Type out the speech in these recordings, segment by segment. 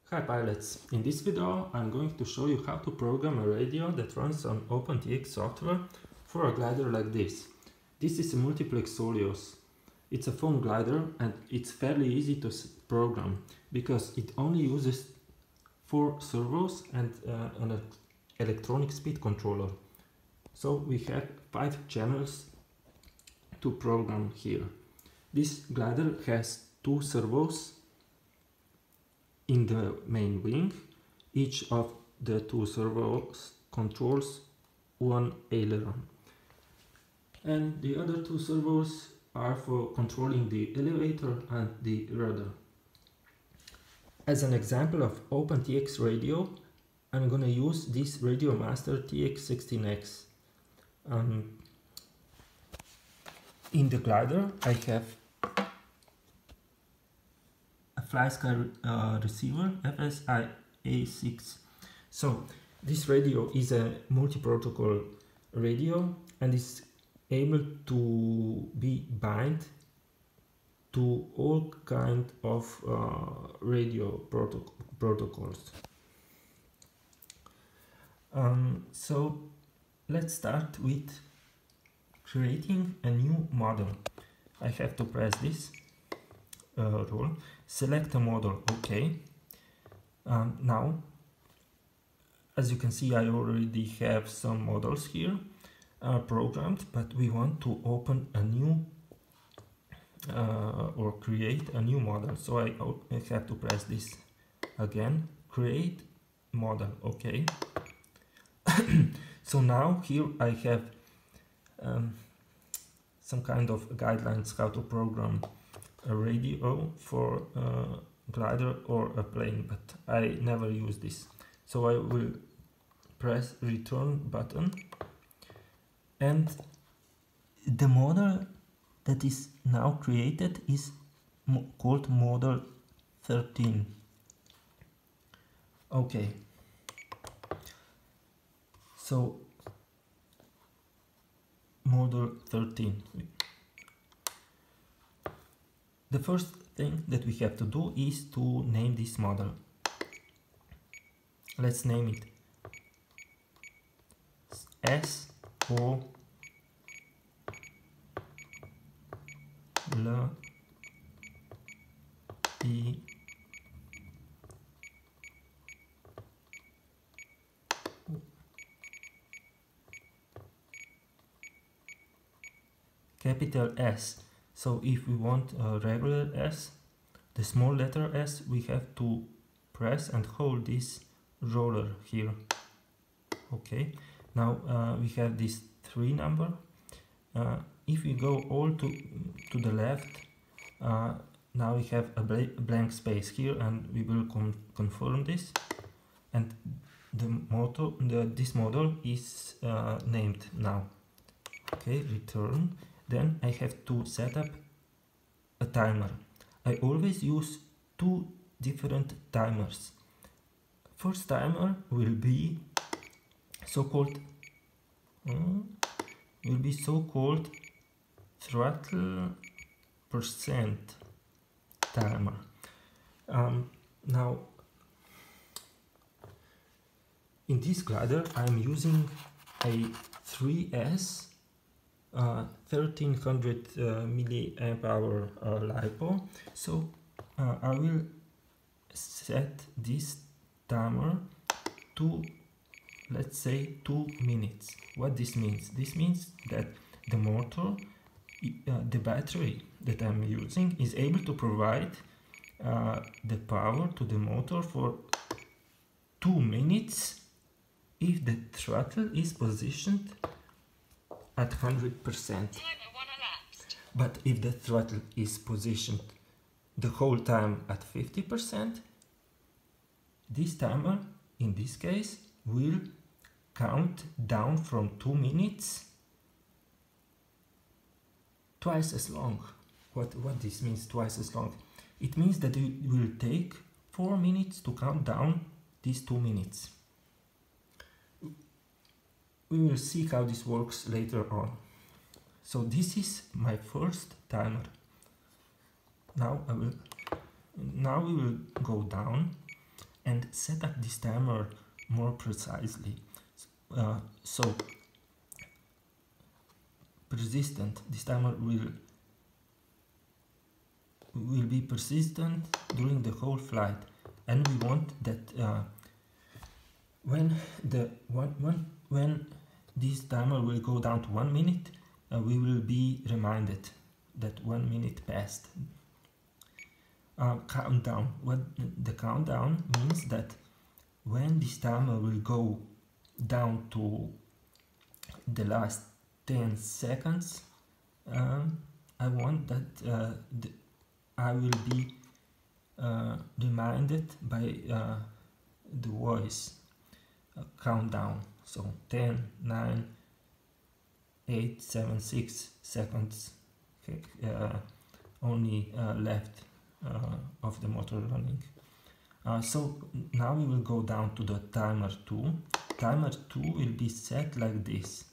Hi pilots, in this video I'm going to show you how to program a radio that runs on OpenTX software for a glider like this. This is a multiplex Soleus. It's a foam glider and it's fairly easy to program because it only uses 4 servos and an electronic speed controller. So we have 5 channels to program here. This glider has 2 servos in the main wing. Each of the 2 servos controls one aileron, and the other 2 servos are for controlling the elevator and the rudder. As an example of OpenTX radio, I'm gonna use this Radiomaster TX16X. In the glider I have a FlySky receiver FSI-A6. So this radio is a multi-protocol radio and is able to be bind to all kind of radio protocols. So let's start with creating a new model. I have to press this rule, select a model, OK. Now, as you can see, I already have some models here programmed, but we want to open a new or create a new model. So I have to press this again, create model, OK. So now here I have some kind of guidelines how to program a radio for a glider or a plane, but I never use this. So I will press return button, and the model that is now created is called model 13. Okay, so model 13. The first thing that we have to do is to name this model. Let's name it SO L E capital S. So if we want a regular S, the small letter S, we have to press and hold this roller here. Okay, now we have this 3 number. If we go all to the left, now we have a blank space here, and we will confirm this, and this model is named now. Okay, return. Then I have to set up a timer. I always use 2 different timers. First timer will be so-called throttle percent timer. Now in this glider I'm using a 3S 1300 milliamp hour LiPo. So I will set this timer to, let's say, 2 minutes. What this means? This means that the motor, the battery that I'm using, is able to provide the power to the motor for 2 minutes if the throttle is positioned at 100%. But if the throttle is positioned the whole time at 50%, this timer, in this case, will count down from 2 minutes twice as long. What this means, twice as long? It means that it will take 4 minutes to count down these 2 minutes. We will see how this works later on. So this is my first timer. Now we will go down and set up this timer more precisely. So persistent, this timer will be persistent during the whole flight, and we want that when this timer will go down to 1 minute, we will be reminded that 1 minute passed. Countdown. What the countdown means that when this timer will go down to the last 10 seconds, I want that I will be reminded by the voice countdown. So 10, 9, 8, 7, 6 seconds only left of the motor running. So now we will go down to the timer 2. Timer 2 will be set like this.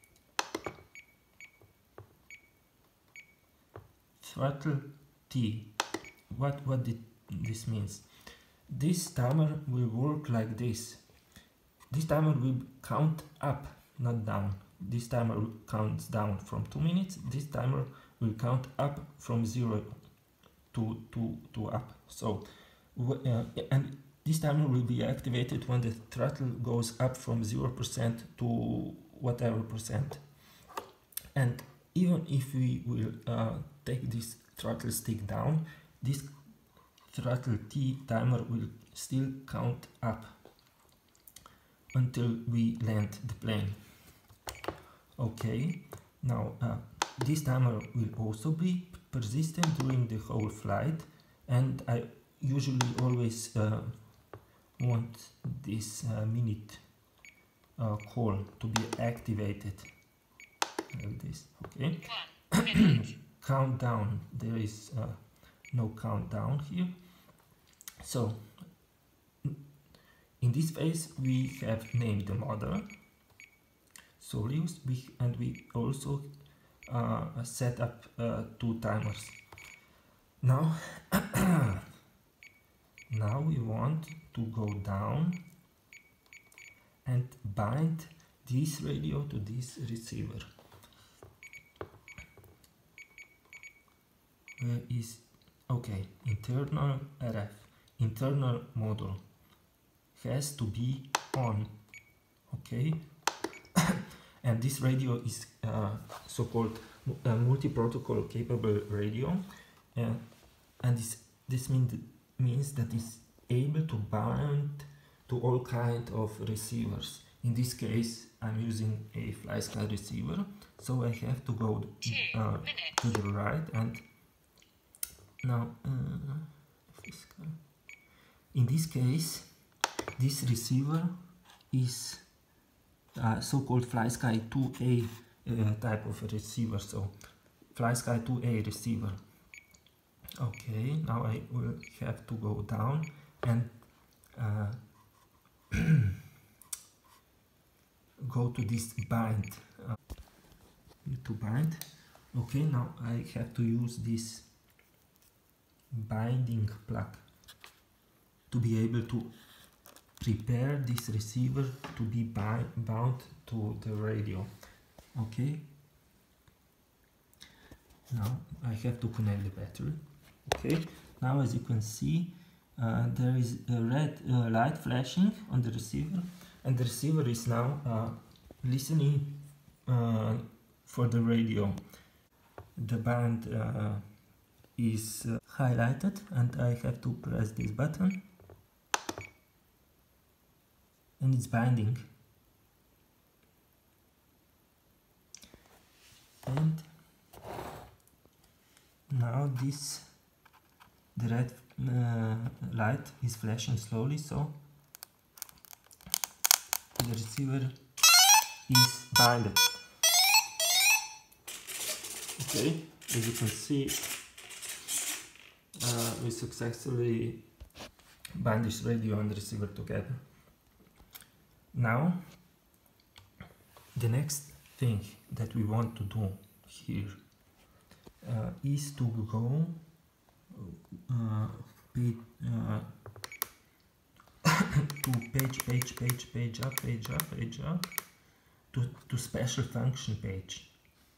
Throttle T. What did this means? This timer will work like this. This timer will count up, not down. This timer counts down from 2 minutes. This timer will count up from 0 to up. So and this timer will be activated when the throttle goes up from 0% to whatever percent. And even if we will take this throttle stick down, this throttle T timer will still count up until we land the plane. Okay, now this timer will also be persistent during the whole flight, and I usually always want this minute call to be activated like this. Okay. Countdown, there is no countdown here. So in this phase we have named the model Soleus, and we also set up 2 timers. Now now we want to go down and bind this radio to this receiver. Where is, okay, internal RF, internal module has to be on, okay. And this radio is so-called multi-protocol capable radio, and this means that it's able to bind to all kind of receivers. In this case, I'm using a FlySky receiver, so I have to go to the right, and now in this case, this receiver is so-called FlySky 2A type of a receiver, so FlySky 2A receiver. Okay, now I will have to go down and go to this bind. To bind. Okay, now I have to use this binding plug to be able to prepare this receiver to be bound to the radio. Okay, now I have to connect the battery. Okay, now as you can see, there is a red light flashing on the receiver, and the receiver is now listening for the radio. The band is highlighted, and I have to press this button, and it's binding. And now the red light is flashing slowly, so the receiver is binded. Okay, as you can see, we successfully bind this radio and receiver together. Now, the next thing that we want to do here is to go to page up to special function page.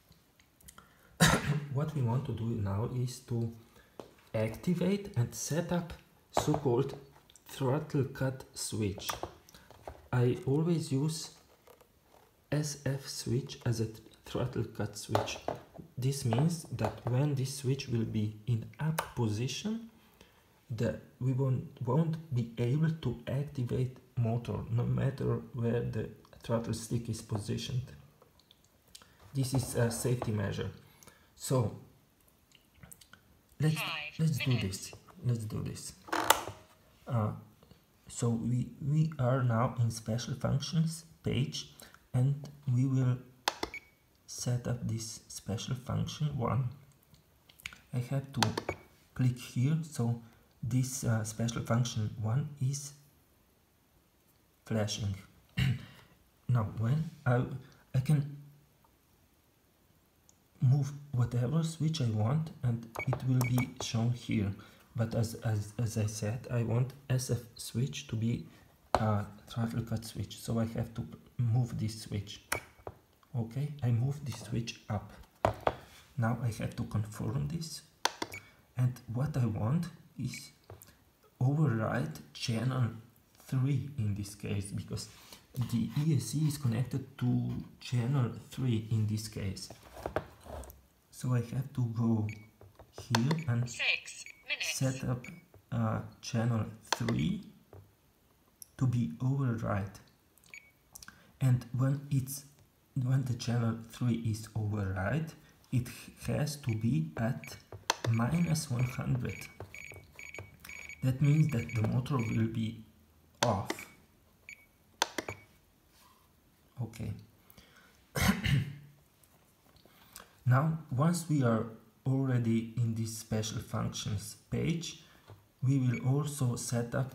What we want to do now is to activate and set up so-called throttle cut switch. I always use SF switch as a throttle cut switch. This means that when this switch will be in up position, we won't be able to activate motor no matter where the throttle stick is positioned. This is a safety measure. So let's do this. Let's do this. So we are now in special functions page, and we will set up this special function 1. I have to click here, so this special function 1 is flashing. Now when I can move whatever switch I want and it will be shown here, but as I said, I want SF switch to be a throttle cut switch, so I have to move this switch. Okay, I move this switch up. Now I have to confirm this, and what I want is override channel 3 in this case, because the ESC is connected to channel 3 in this case. So I have to go here and set up channel 3 to be override. And when the channel 3 is override, it has to be at -100. That means that the motor will be off. Okay. Now, once we are already in this special functions page, we will also set up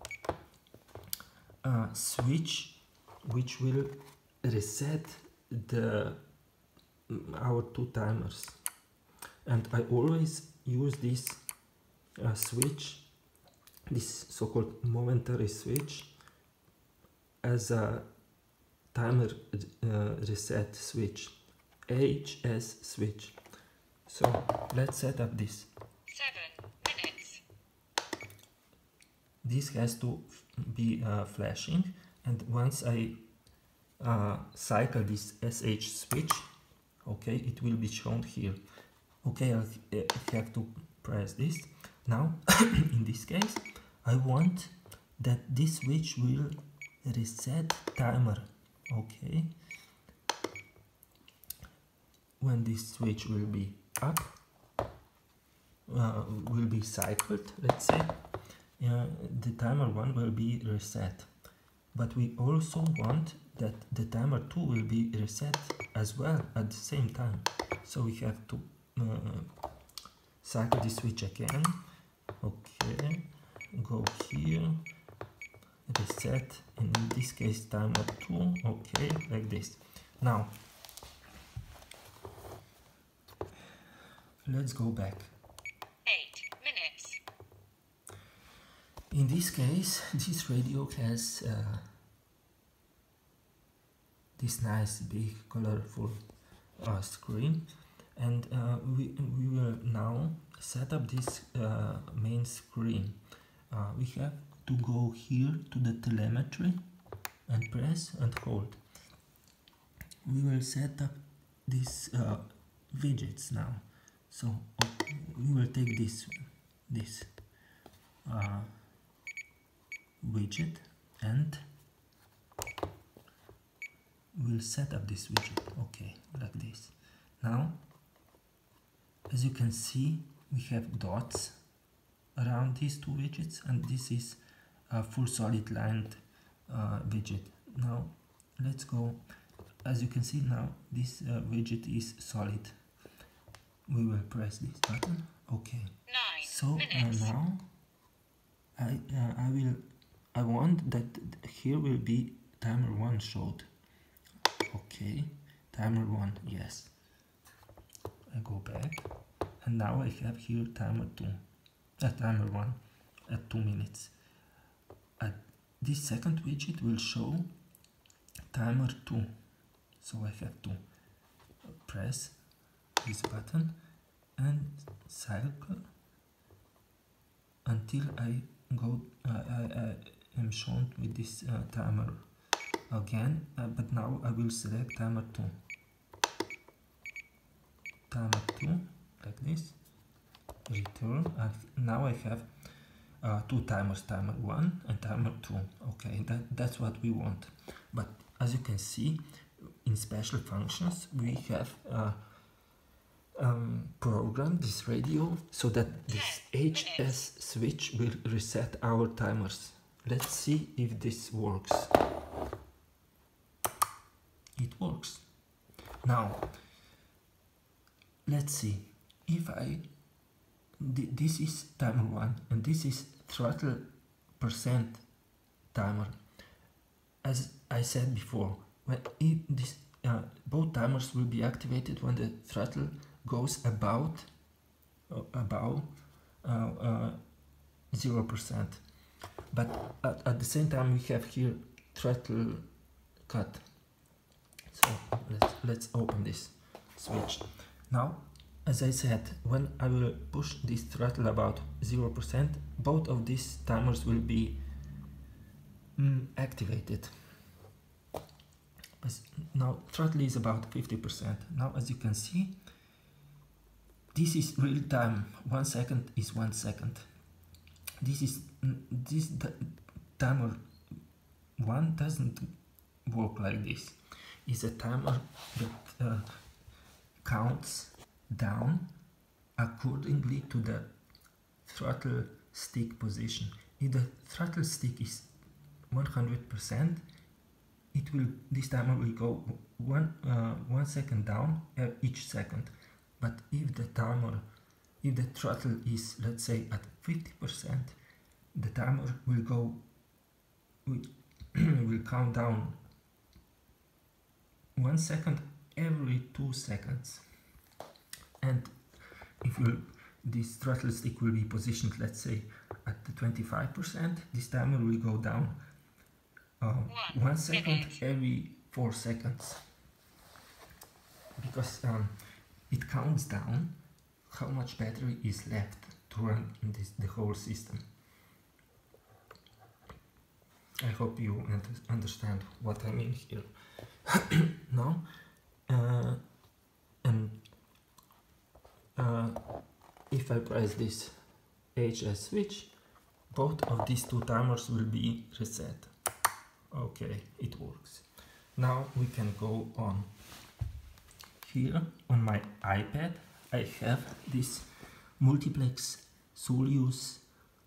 a switch which will reset our 2 timers. And I always use this switch, this so-called momentary switch, as a timer reset switch, HS switch. So let's set up this. 7 minutes. This has to be flashing, and once I cycle this SH switch, okay, it will be shown here. Okay, I have to press this. Now, in this case, I want that this switch will reset timer. Okay. When this switch will be up, will be cycled, let's say, the timer 1 will be reset. But we also want that the timer 2 will be reset as well at the same time. So we have to cycle the switch again. Okay, go here, reset, and in this case timer 2, okay, like this. Now, let's go back. 8 minutes. In this case, this radio has this nice big colorful screen, and we will now set up this main screen. We have to go here to the telemetry and press and hold. We will set up these widgets now. So we will take this widget and we'll set up this widget, okay, like this. Now, as you can see, we have dots around these 2 widgets, and this is a full solid lined widget. Now let's go. As you can see, now this widget is solid. We will press this button. Okay. 9 so minutes. Now I want that here will be timer 1 showed. Okay, timer 1, yes. I go back, and now I have here timer 2, timer 1 at 2 minutes. this second widget will show timer 2. So I have to press this button and cycle until I am shown with this timer again, but now I will select timer 2. Timer 2, like this, return, and now I have two timers, timer 1 and timer 2. Okay, that's what we want. But as you can see, in special functions we have programmed this radio so that this HS switch will reset our timers. Let's see if this works. It works. Now let's see if this is timer 1 and this is throttle percent timer. As I said before, both timers will be activated when the throttle goes above 0%. But at the same time we have here throttle cut. So let's open this switch. Now, as I said, when I will push this throttle about 0%, both of these timers will be activated. But now throttle is about 50%. Now, as you can see, this is real time. 1 second is 1 second. This timer 1 doesn't work like this. It's a timer that counts down accordingly to the throttle stick position. If the throttle stick is 100%, this timer will go 1 second down each second. But if the throttle is, let's say, at 50%, the timer will count down 1 second every 2 seconds. And if this throttle stick will be positioned, let's say, at the 25%, this timer will go down 1 second every 4 seconds. Because it counts down how much battery is left to run the whole system. I hope you understand what I mean here. Now, if I press this HS switch, both of these two timers will be reset. Okay, it works. Now we can go on. Here on my iPad I have this multiplex Solius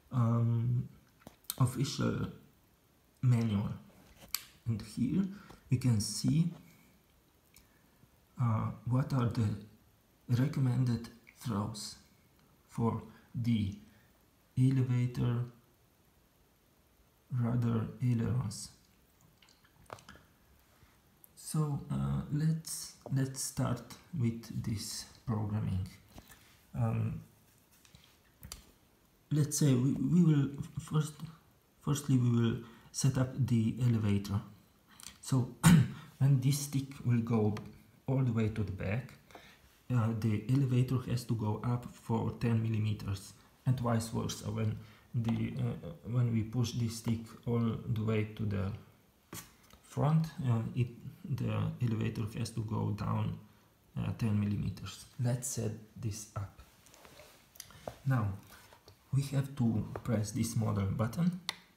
official manual, and here we can see what are the recommended throws for the elevator rudder ailerons. So let's start with this programming. Let's say we will firstly we will set up the elevator. So when this stick will go all the way to the back, the elevator has to go up for 10 millimeters, and vice versa. When we push this stick all the way to the front, the elevator has to go down 10 millimeters. Let's set this up. Now we have to press this model button.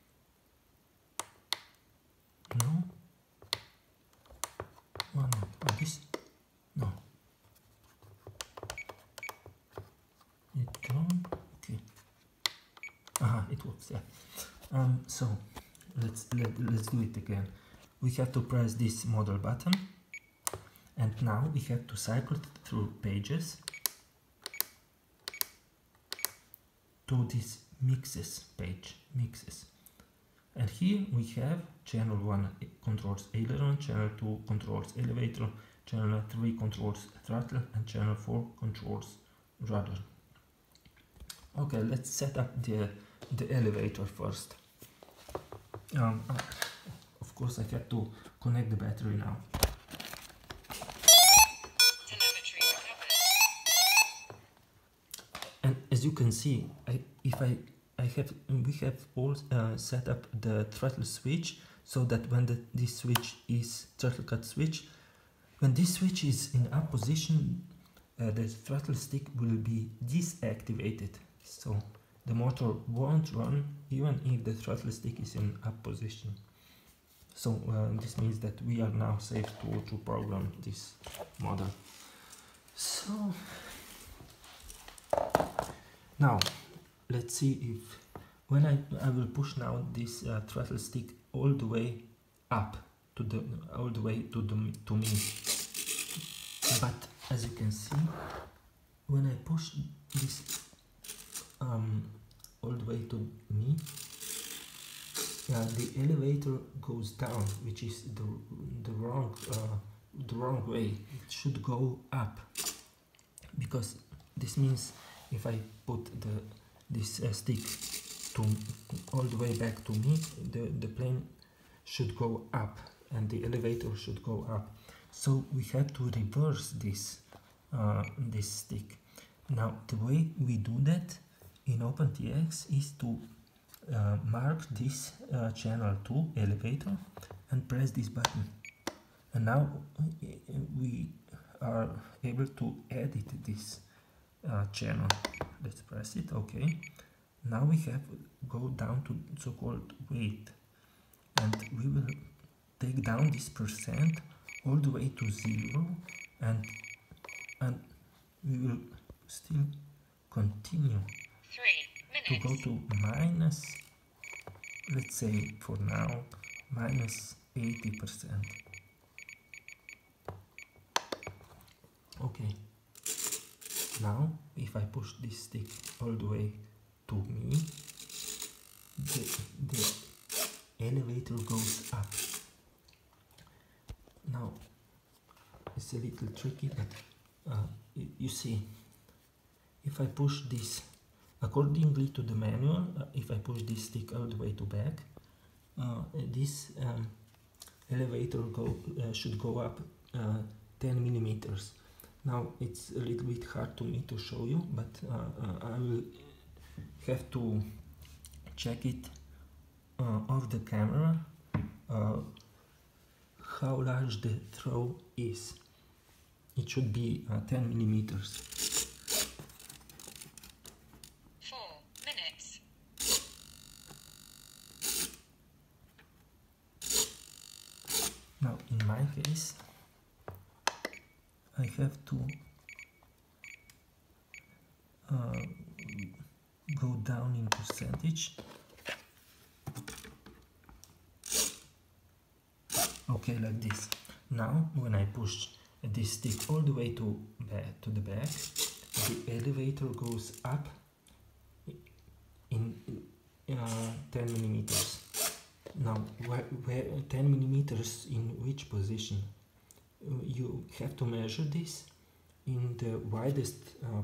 No. One more. This. No. It wrong. Okay. Aha, it works. Yeah. So let's do it again. We have to press this model button, and now we have to cycle through pages to this mixes page, mixes. And here we have channel 1 controls aileron, channel 2 controls elevator, channel 3 controls throttle, and channel 4 controls rudder. Okay, let's set up the elevator first. Of course I have to connect the battery now. Telemetry recovered. And as you can see, we have all set up the throttle switch, so that when this switch is throttle cut switch, when this switch is in up position, the throttle stick will be deactivated. So the motor won't run even if the throttle stick is in up position. So this means that we are now safe to program this model. So now let's see if when I will push now this throttle stick all the way up to the to me. But as you can see, when I push this all the way to me, the elevator goes down, which is the wrong way. It should go up, because this means if I put this stick all the way back to me, the plane should go up and the elevator should go up. So we have to reverse this stick. Now the way we do that in OpenTX is to mark this channel 2 elevator and press this button, and now we are able to edit this channel. Let's press it. Okay, now we have go down to so-called weight, and we will take down this percent all the way to 0, and we will still continue 3 to go minutes. to minus, let's say for now, minus 80%. Okay, now if I push this stick all the way to me, the elevator goes up. Now it's a little tricky, but you see, if I push this accordingly to the manual, if I push this stick all the way to back, this elevator should go up 10 millimeters. Now it's a little bit hard to me to show you, but I will have to check it off the camera, how large the throw is. It should be 10 millimeters. 4 minutes. Now in my case, I have to go down in percentage. Okay, like this. Now when I push this stick all the way to the back, the elevator goes up in 10 millimeters. Now where 10 millimeters in which position? You have to measure this in the widest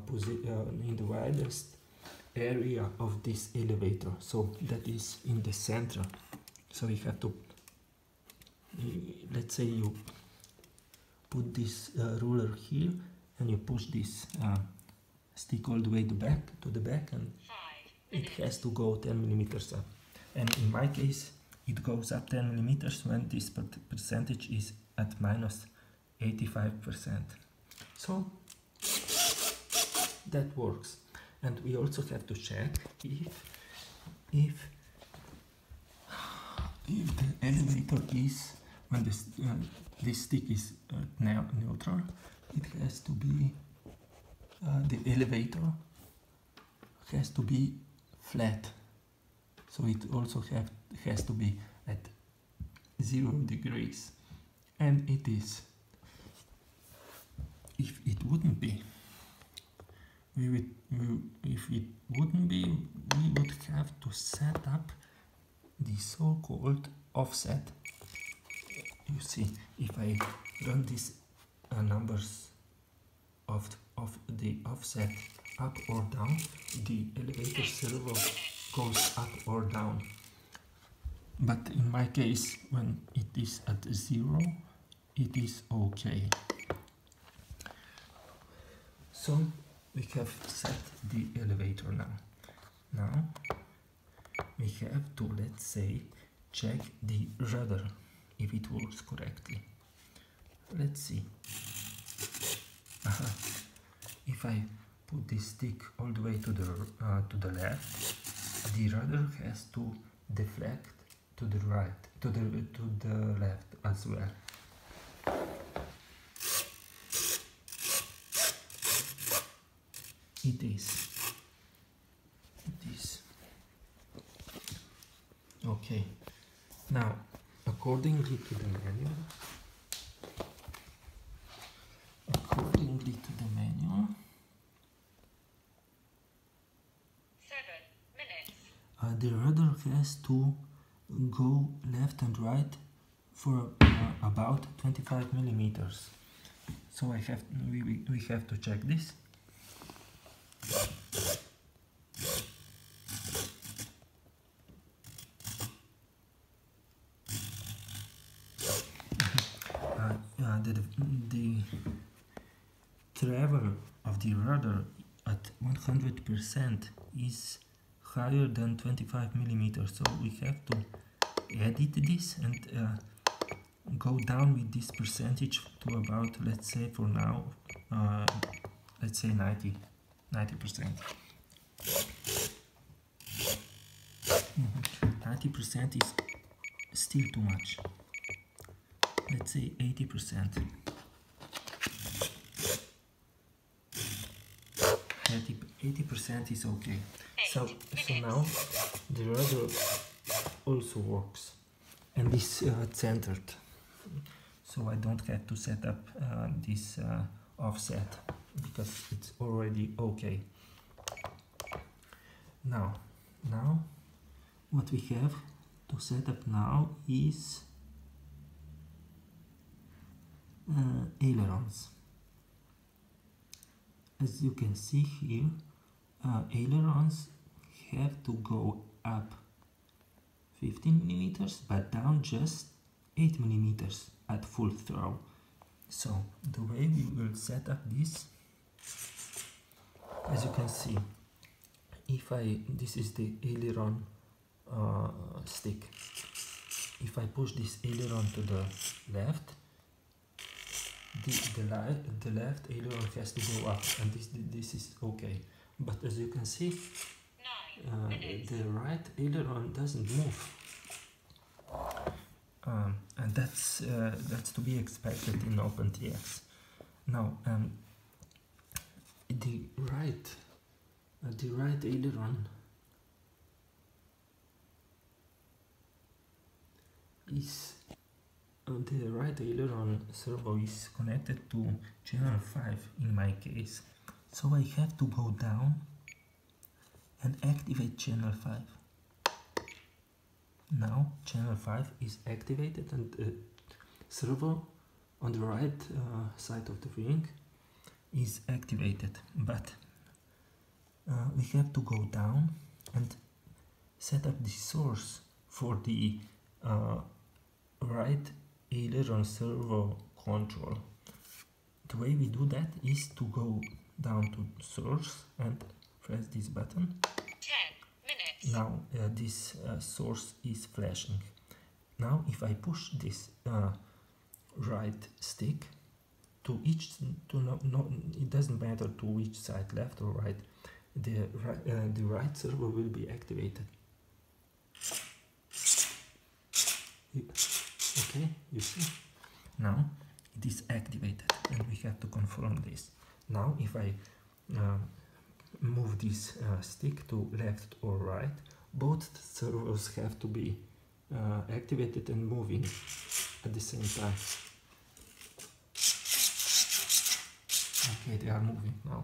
area of this elevator, so that is in the center. So you have to, let's say you put this ruler here and you push this stick all the way to the back, and 5 it minutes. has to go 10 millimeters up. And in my case, it goes up 10 millimeters when this percentage is at minus 85%. So that works. And we also have to check if the elevator is, when this stick is neutral, it has to be, the elevator has to be flat. So it also has to be at 0 degrees. And it is. If it wouldn't be, if it wouldn't be, we would have to set up the so-called offset. You see, if I run these numbers of the offset up or down, the elevator servo goes up or down. but in my case, when it is at 0, it is okay. So we have set the elevator now. Now we have to, let's say, check the rudder if it works correctly. Let's see. If I put this stick all the way to the left, the rudder has to deflect to the right, to the left as well. It is. Okay. Now, accordingly to the manual, 7 minutes. The rudder has to go left and right for about 25 millimeters. So we have to check this. The travel of the rudder at 100% is higher than 25 millimeters, so we have to edit this and go down with this percentage to about, let's say for now, let's say 90%. 90% is still too much. Let's say 80%. 80% is okay. So now the rudder also works and is centered. So I don't have to set up this offset because it's already okay. Now what we have to set up now is ailerons. As you can see here, ailerons have to go up 15 millimeters but down just 8 millimeters at full throw. So the way we will set up this, as you can see, this is the aileron stick. If I push this aileron to the left, the left aileron has to go up, and this is okay. But as you can see, the right aileron doesn't move, and that's to be expected in OpenTX. Now, the right aileron is the right aileron servo is connected to channel 5 in my case, so I have to go down and activate channel 5. Now channel 5 is activated and the servo on the right side of the wing is activated, but we have to go down and set up the source for the right aileron servo control. The way we do that is to go down to source and press this button. 10 minutes. Now this source is flashing. Now if I push this right stick to each, it doesn't matter to which side, left or right, the right servo will be activated. Okay, you see? Now it is activated and we have to confirm this. Now if I move this stick to left or right, both servos have to be activated and moving at the same time. Okay, they are moving now.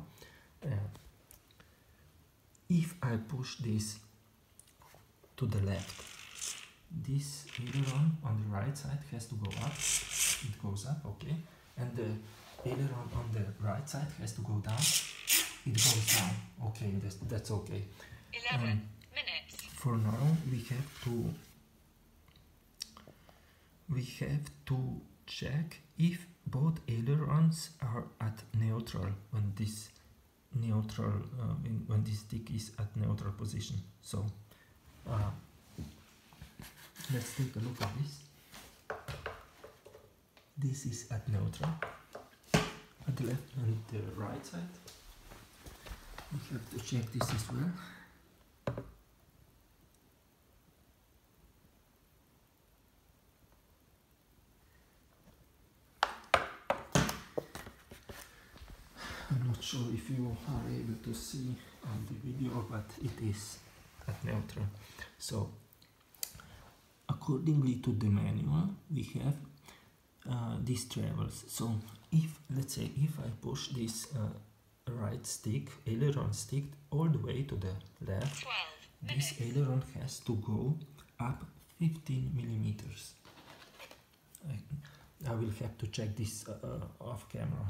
If I push this to the left, this aileron on the right side has to go up. It goes up, okay, and the aileron on the right side has to go down. It goes down, okay, that's okay. 11 minutes. For now we have to we have to check if both ailerons are at neutral when this when this stick is at neutral position. So let's take a look at this. This is at neutral at the left and the right side. We have to check this as well. I'm not sure if you are able to see on the video, but it is at neutral. So accordingly to the manual, we have these travels. So if, let's say, if I push this right stick, aileron stick, all the way to the left, this aileron has to go up 15 millimeters. I will have to check this off camera.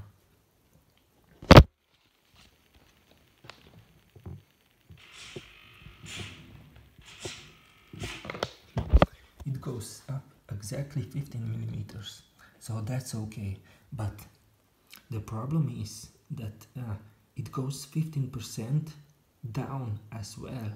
It goes up exactly 15 millimeters, so that's okay. But the problem is that it goes 15% down as well,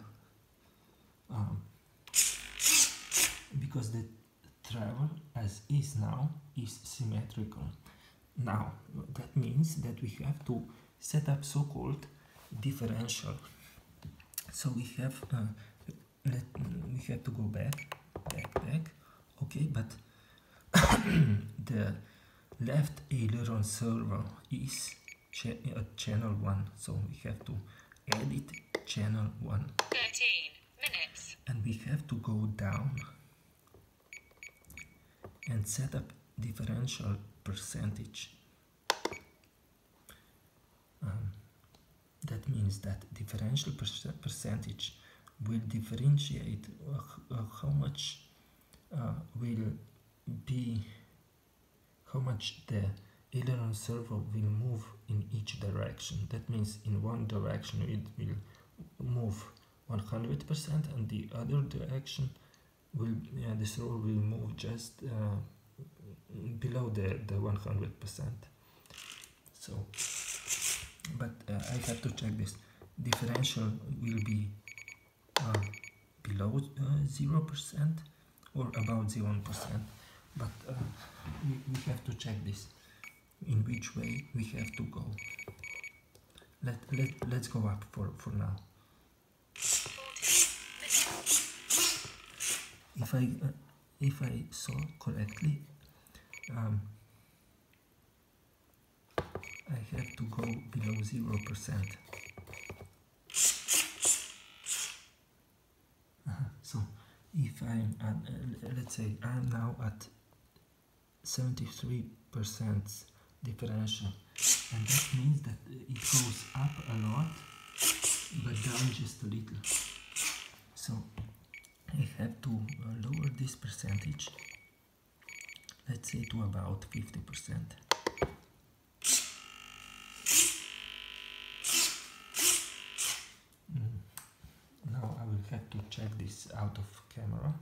because the travel as is now is symmetrical. Now that means that we have to set up so-called differential. So we have to go back, okay, but the left aileron servo is at channel 1, so we have to add it channel 1. 13 minutes. And we have to go down and set up differential percentage. That means that differential percentage will differentiate how much the aileron servo will move in each direction. That means in one direction it will move 100%, and the other direction will the servo will move just below the 100%. So, but I have to check this. Differential will be below 0% or about 0%, but we have to check this, in which way we have to go. Let's go up for now. If I saw correctly, I have to go below 0%. So if I'm at, let's say I'm now at 73% differential, and that means that it goes up a lot but down just a little. So I have to lower this percentage, let's say to about 50%. Now I will have to check this out of camera.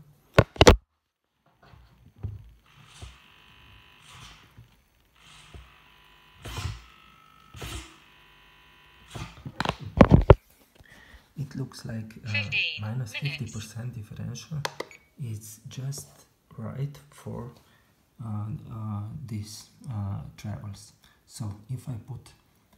It looks like minus 50% differential is just right for these travels. So if I put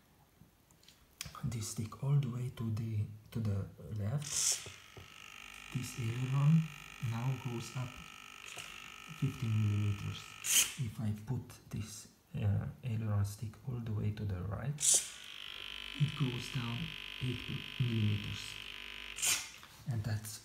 this stick all the way to the left, this aileron now goes up 15 millimeters. If I put this aileron stick all the way to the right, it goes down 8 millimeters, and that's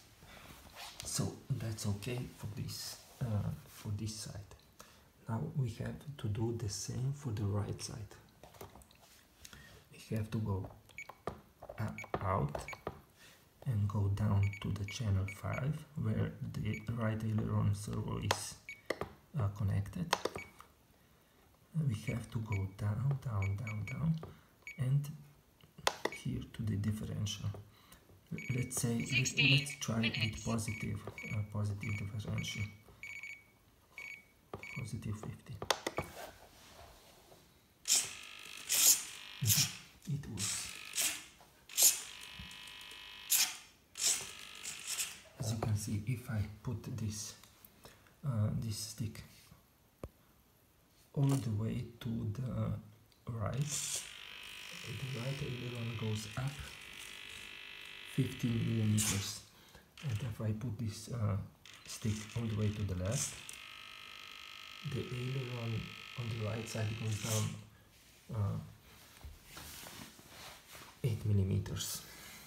okay for this side. Now we have to do the same for the right side. We have to go out and go down to the channel 5 where the right aileron servo is connected. We have to go down, and here to the differential. Let's say let's try with positive differential. if I put this this stick all the way to the right aileron goes up 15 millimeters, and if I put this stick all the way to the left, the aileron on the right side goes down 8 millimeters.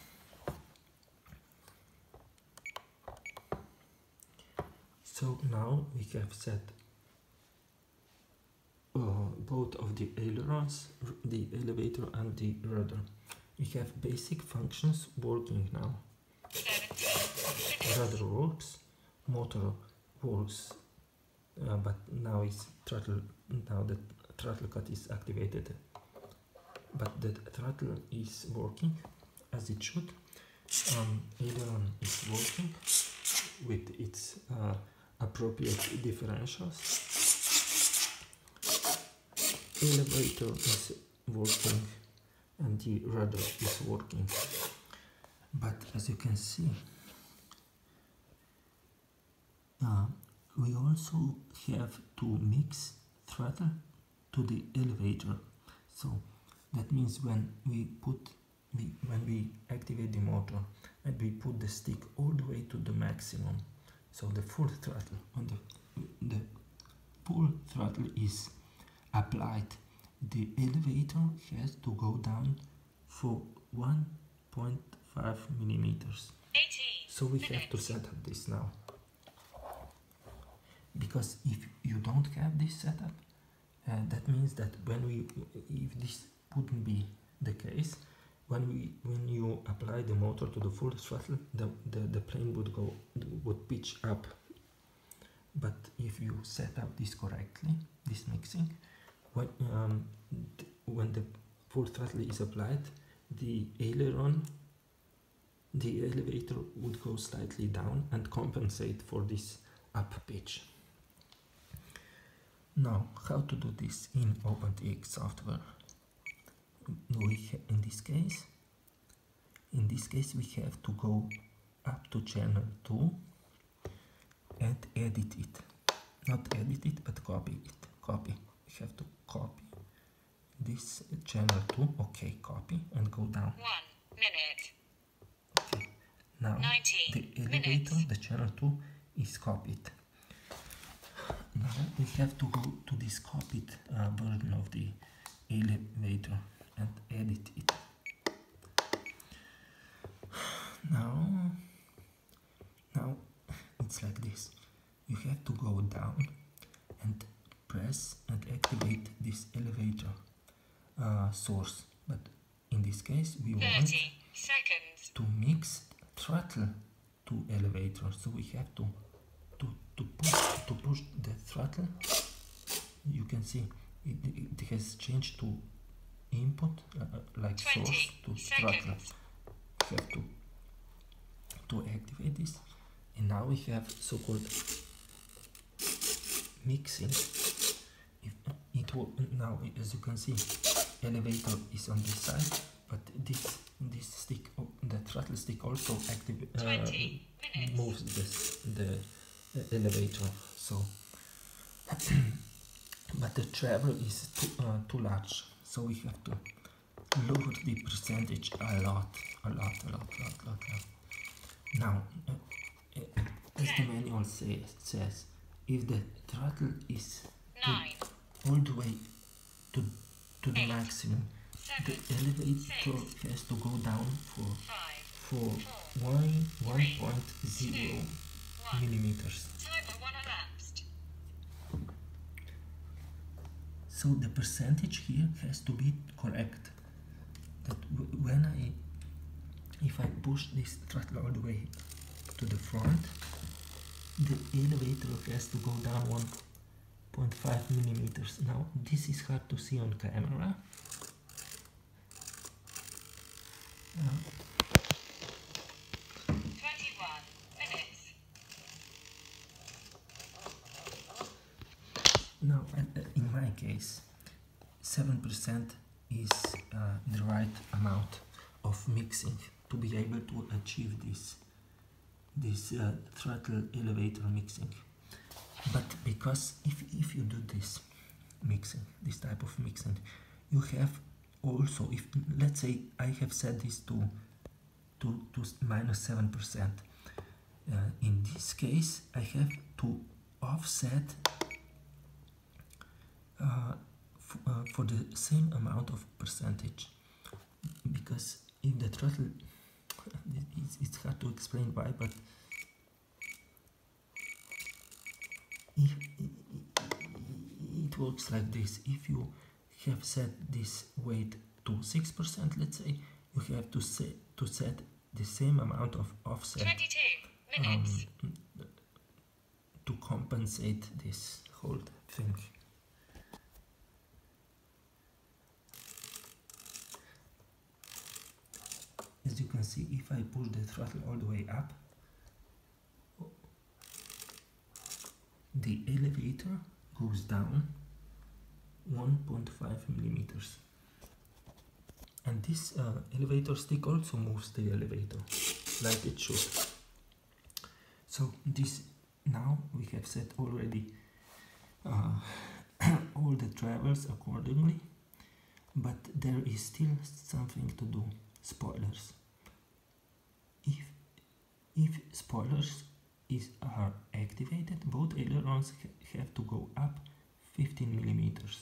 So now we have set both of the ailerons, the elevator and the rudder. We have basic functions working now. Rudder works, motor works, but now it's throttle. Now the throttle cut is activated, but the throttle is working as it should. Aileron is working with its appropriate differentials. Elevator is working and the rudder is working, but as you can see, we also have to mix throttle to the elevator. So that means when we activate the motor and we put the stick all the way to the maximum, so the full throttle on the full throttle is applied, the elevator has to go down for 1.5 millimeters. So we have to set up this now, because if you don't have this setup, that means that if this wouldn't be the case, when you apply the motor to the full throttle, the plane would pitch up. But if you set up this correctly, this mixing, when the full throttle is applied, the elevator would go slightly down and compensate for this up pitch. Now, how to do this in OpenTX software? In this case we have to go up to channel 2 and edit it. Not edit it, but copy it. Copy. We have to copy this channel 2. Okay, copy and go down. 1 minute. Okay. Now the elevator, the channel 2 is copied. Now we have to go to this copied version of the elevator and edit it. Now it's like this. You have to go down and press and activate this elevator source, but in this case we want 30 seconds. to mix throttle to elevator, so we have to push the throttle. You can see it has changed to input, like source to throttle. We have to activate this, and now we have so-called mixing. Now, as you can see, elevator is on this side, but this stick, the throttle stick, also moves the elevator. So, but the travel is too large, so we have to lower the percentage a lot. Now, as the manual says, if the throttle is all the way to the maximum, the elevator has to go down for 1.0 millimeters. So the percentage here has to be correct. That if I push this throttle all the way to the front, the elevator has to go down 1.5 millimeters. Now this is hard to see on camera. 21 minutes. Now, in my case, 7% is the right amount of mixing to be able to achieve this throttle elevator mixing. But because if you do this mixing, this type of mixing, you have also, if let's say I have set this to -7%, in this case I have to offset for the same amount of percentage, because if the throttle, it's hard to explain why, but if it works like this. If you have set this weight to 6%, let's say, you have to set the same amount of offset 22 minutes. to compensate this whole thing. As you can see, if I push the throttle all the way up, the elevator goes down 1.5 millimeters. And this elevator stick also moves the elevator like it should. So this, now we have set already all the travels accordingly, but there is still something to do. Spoilers. If spoilers are activated, both ailerons have to go up 15 millimeters.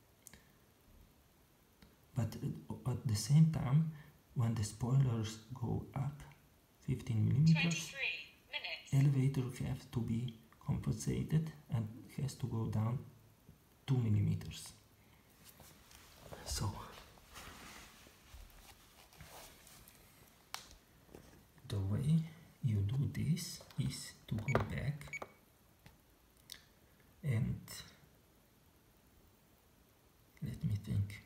But at the same time, when the spoilers go up 15 millimeters, elevator has to be compensated and has to go down 2 millimeters. So the way you do this is to go back and let me think.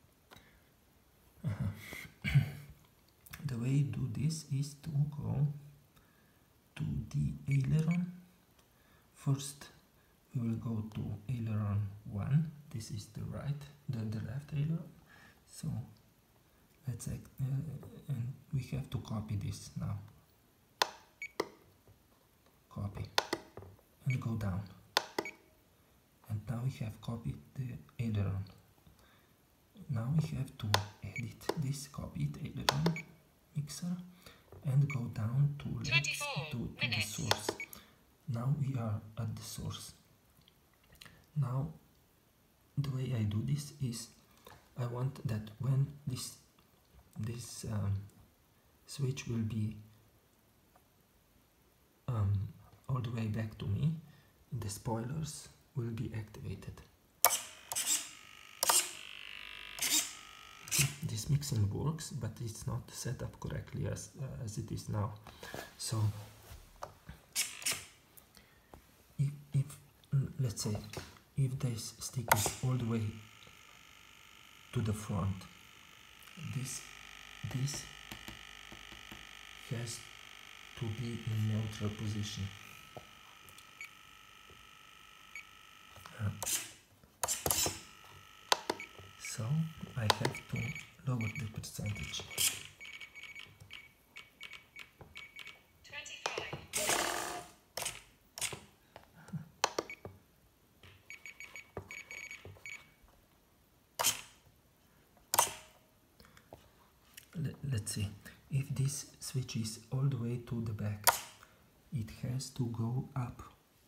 The way you do this is to go to the aileron. First we will go to aileron 1. This is the left aileron. So let's and we have to copy this now. Copy and go down. And now we have copied the aileron. Now we have to edit this copied aileron mixer and go down to the source. Now we are at the source. Now the way I do this is I want that when this switch will be all the way back to me, the spoilers will be activated. This mixing works, but it's not set up correctly as it is now. So if let's say if this stick is all the way to the front, this has to be in neutral position. So I have to lower the percentage. 25. Let's see, if this switch is all the way to the back, it has to go up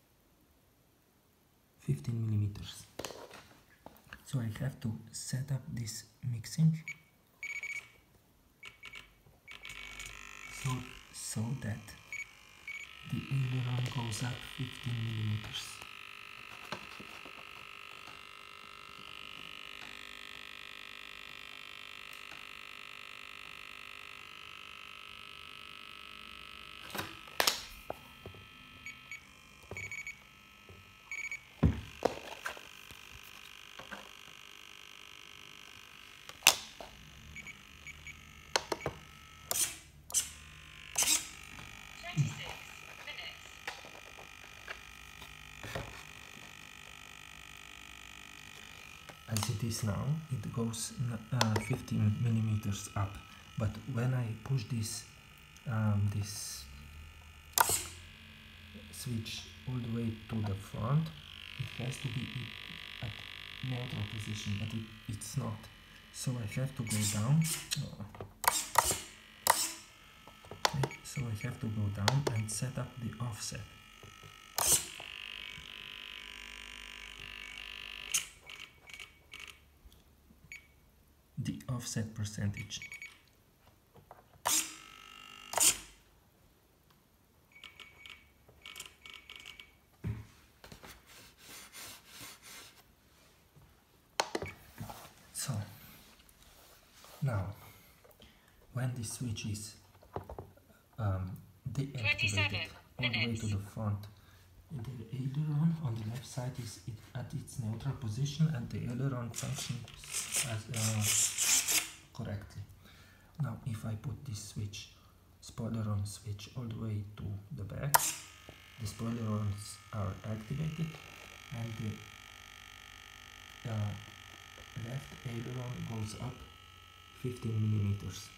15 millimeters. So I have to set up this mixing so that the aileron goes up 15 millimeters. As it is now, it goes 15 millimeters up, but when I push this switch all the way to the front, it has to be at neutral position, but it's not. So I have to go down. Okay, so I have to go down and set up the offset. The offset percentage. So now when the switch is deactivated all the way to the front, the aileron on the left side is at its neutral position and the aileron functions as correctly. Now if I put this switch, spoileron switch, all the way to the back, the spoilerons are activated and the left aileron goes up 15 millimeters.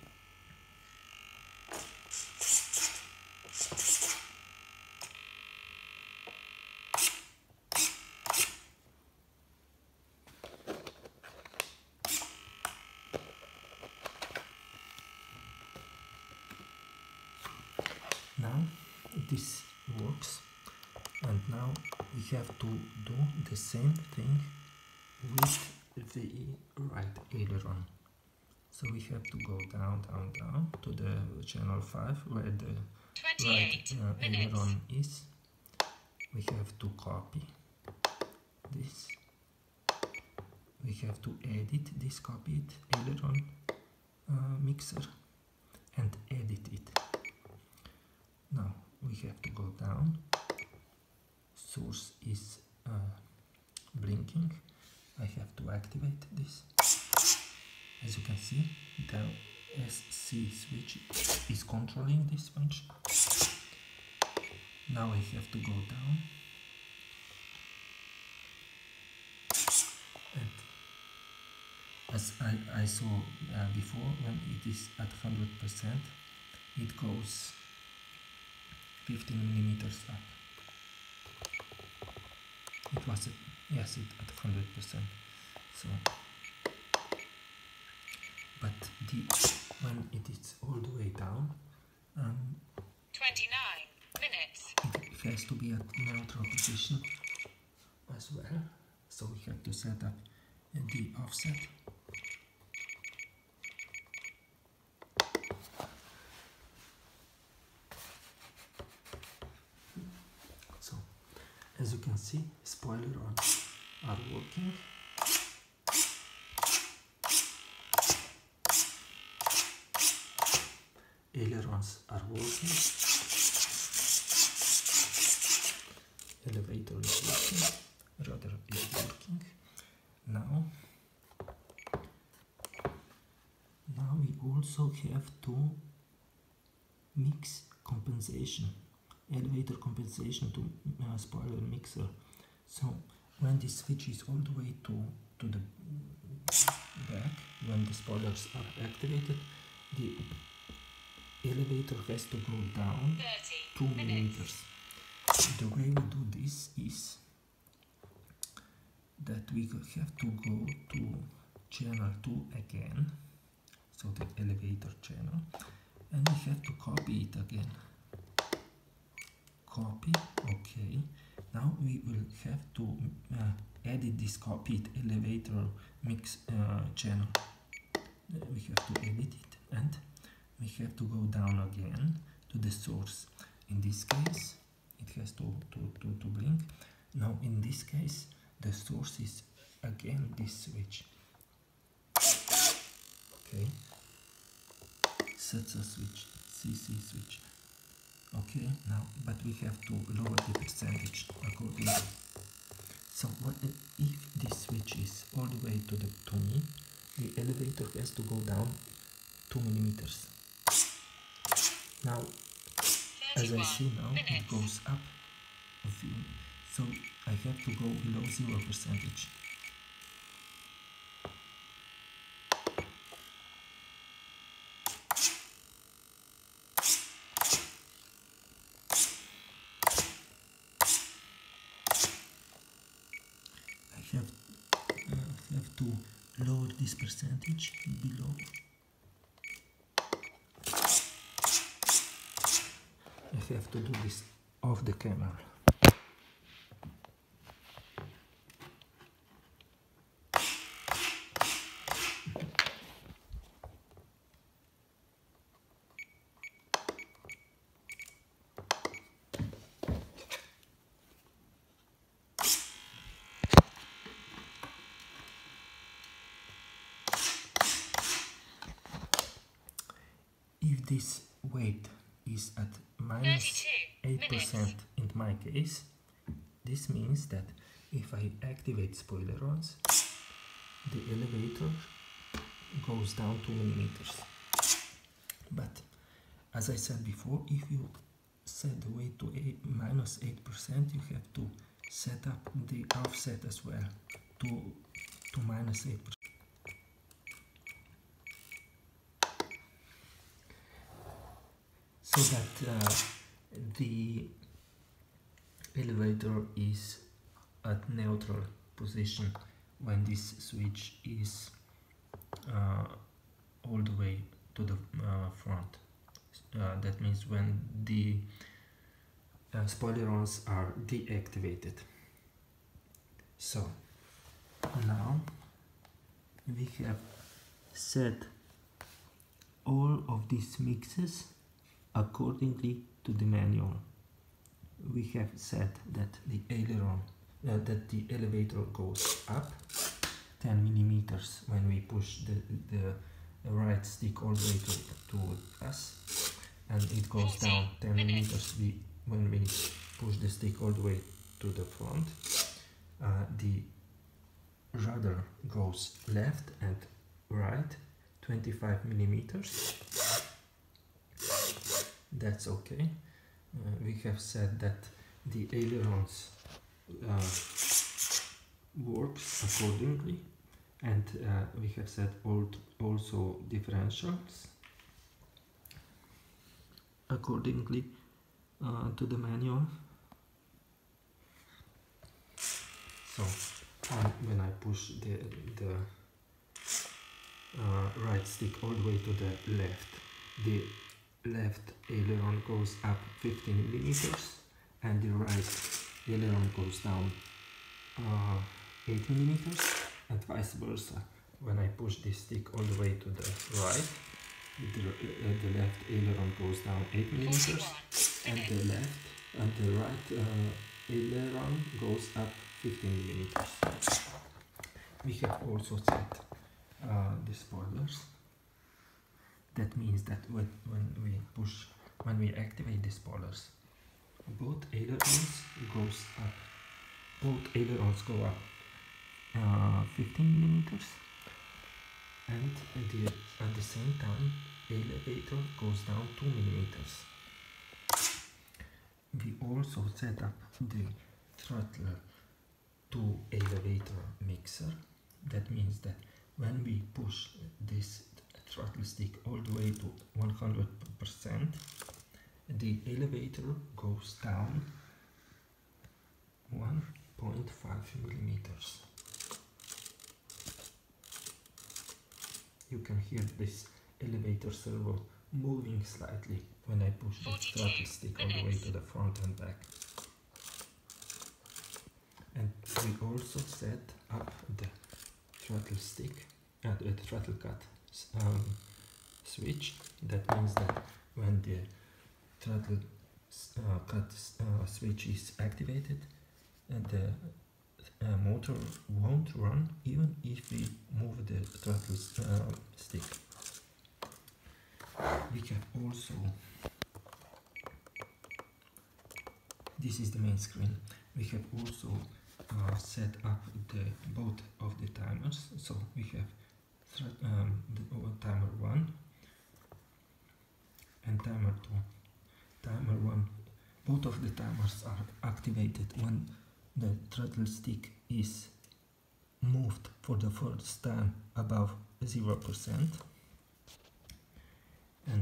Now this works, and now we have to do the same thing with the right aileron. So we have to go down, down, down to the channel 5 where the right aileron is. We have to copy this. We have to edit this copied aileron mixer and edit it. Now we have to go down. Source is blinking. I have to activate this. As you can see, the SC switch is controlling this function. Now I have to go down. And as I saw before, when it is at 100%, it goes 15 millimeters up. It was yes, it at 100%. So, but when it is all the way down, 29 minutes. it has to be at neutral position as well. So we have to set up the offset. So, as you can see, spoilerons are working. Ailerons are working. Elevator is working. Rudder is working. Now we also have to mix compensation, elevator compensation to spoiler mixer. So when the switch is all the way to the back, when the spoilers are activated, the elevator has to go down 2 millimeters. The way we do this is that we have to go to channel 2 again, so the elevator channel, and we have to copy it again. Copy, okay. Now we will have to edit this copied elevator mix channel. We have to edit it, and we have to go down again to the source. In this case, it has to blink. Now in this case, the source is again this switch. Okay, SETSA switch, CC switch. Okay, now, but we have to lower the percentage accordingly. So what if this switch is all the way to me, the elevator has to go down 2 millimeters. Now, as I see now, it goes up a few, so I have to go below 0%. have to lower this percentage below. I have to do this off the camera. If this weight is at minus 8% in my case, this means that if I activate spoilerons, the elevator goes down 2 millimeters. But as I said before, if you set the weight to minus 8%, you have to set up the offset as well to minus 8%. So that the elevator is at neutral position when this switch is all the way to the front. That means when the spoilerons are deactivated. So now we have set all of these mixes accordingly to the manual. We have said that the aileron, that the elevator goes up 10 millimeters when we push the right stick all the way to us, and it goes down 10 millimeters when we push the stick all the way to the front. The rudder goes left and right 25 millimeters. That's okay. We have said that the ailerons work accordingly, and we have set also differentials accordingly to the manual. So when I push the right stick all the way to the left aileron goes up 15 millimeters, and the right aileron goes down 8 millimeters, and vice versa. When I push this stick all the way to the right, the left aileron goes down 8 millimeters, and the right aileron goes up 15 millimeters. We have also set the spoilers. That means that when we activate the spoilers, both ailerons go up 15 millimeters, and at the same time elevator goes down 2 millimeters. We also set up the throttle to elevator mixer. That means that when we push this throttle stick all the way to 100%, the elevator goes down 1.5 millimeters. You can hear this elevator servo moving slightly when I push the throttle stick all the way to the front and back. And we also set up the throttle stick, the throttle cut switch. That means that when the throttle cut switch is activated, the motor won't run even if we move the throttle stick. We can also, this is the main screen, we have also set up both of the timers. So we have timer 1 and timer 2. Timer 1, both of the timers are activated when the throttle stick is moved for the first time above 0%, and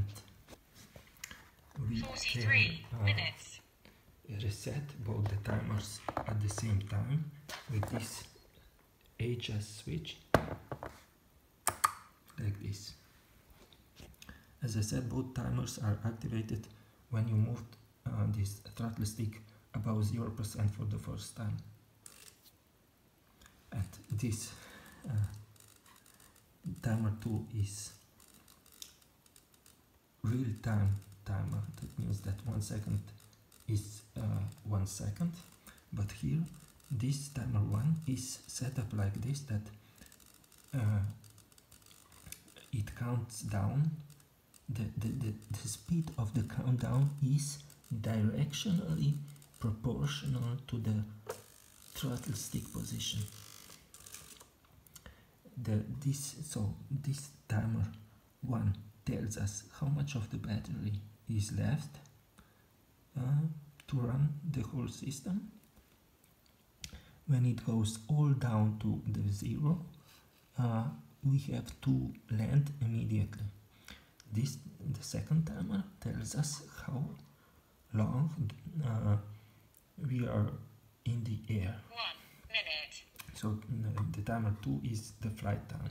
we can reset both the timers at the same time with this HS switch like this. As I said, both timers are activated when you move this throttle stick above 0% for the first time. And this timer 2 is real-time timer. That means that 1 second is 1 second. But here, this timer 1 is set up like this, that it counts down. The speed of the countdown is directionally proportional to the throttle stick position. This timer 1 tells us how much of the battery is left to run the whole system. When it goes all down to the 0, we have to land immediately. The second timer tells us how long we are in the air. 1 minute. So the timer 2 is the flight time.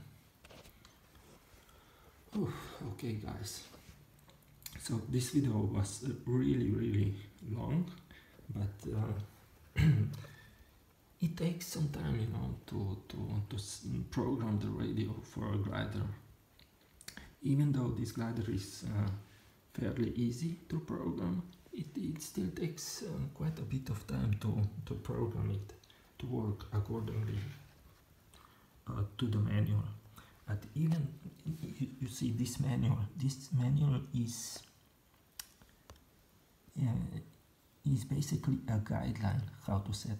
Okay guys, so this video was really long, but it takes some time, you know, to program the radio for a glider. Even though this glider is fairly easy to program, it still takes quite a bit of time to program it to work accordingly to the manual. But even you see this manual is basically a guideline how to set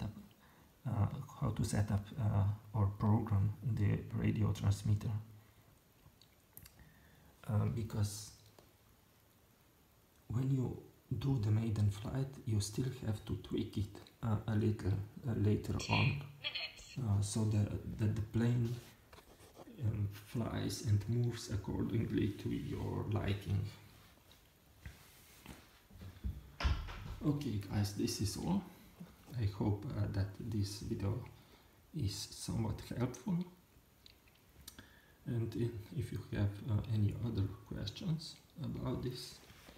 up or program the radio transmitter. Because when you do the maiden flight, you still have to tweak it a little later on, so that the plane flies and moves accordingly to your liking. Okay guys, this is all. I hope that this video is somewhat helpful. And if you have any other questions about this,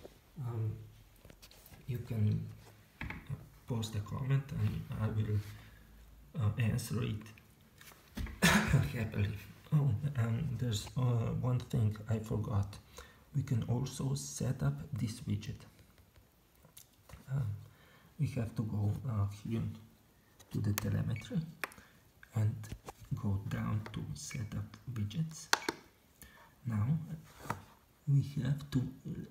you can post a comment and I will answer it happily. Oh, and there's one thing I forgot. We can also set up this widget. We have to go here to the telemetry and go down to setup widgets. Now we have to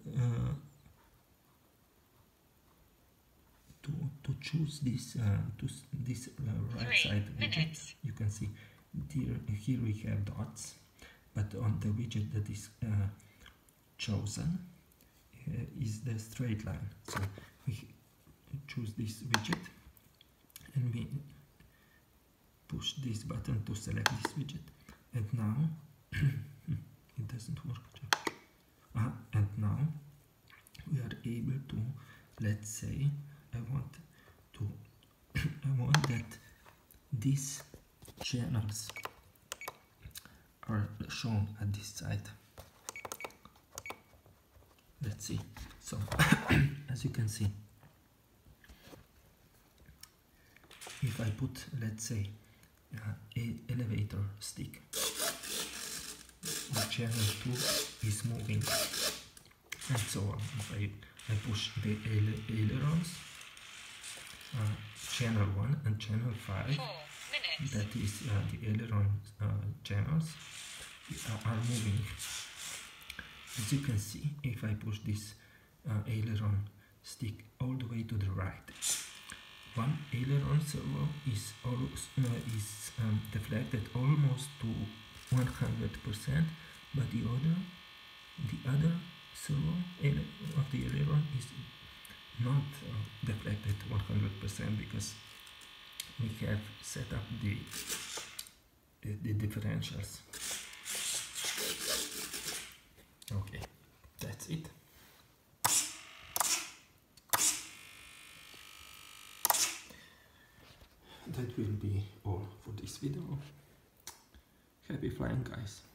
choose this right side widget. You can see here we have dots, but on the widget that is chosen is the straight line. So we choose this widget and we push this button to select this widget, and now it doesn't work. And now we are able to, let's say I want that these channels are shown at this side. Let's see. So as you can see, if I put, let's say, a elevator stick, the channel 2 is moving, and so on. If I push the ailerons, channel 1 and channel 5, that is the aileron channels, are moving. As you can see, if I push this aileron stick all the way to the right, one aileron servo is deflected almost to 100%, but the other servo of the aileron is not deflected 100% because we have set up the differentials. Okay, that's it. That will be all for this video. Happy flying, guys!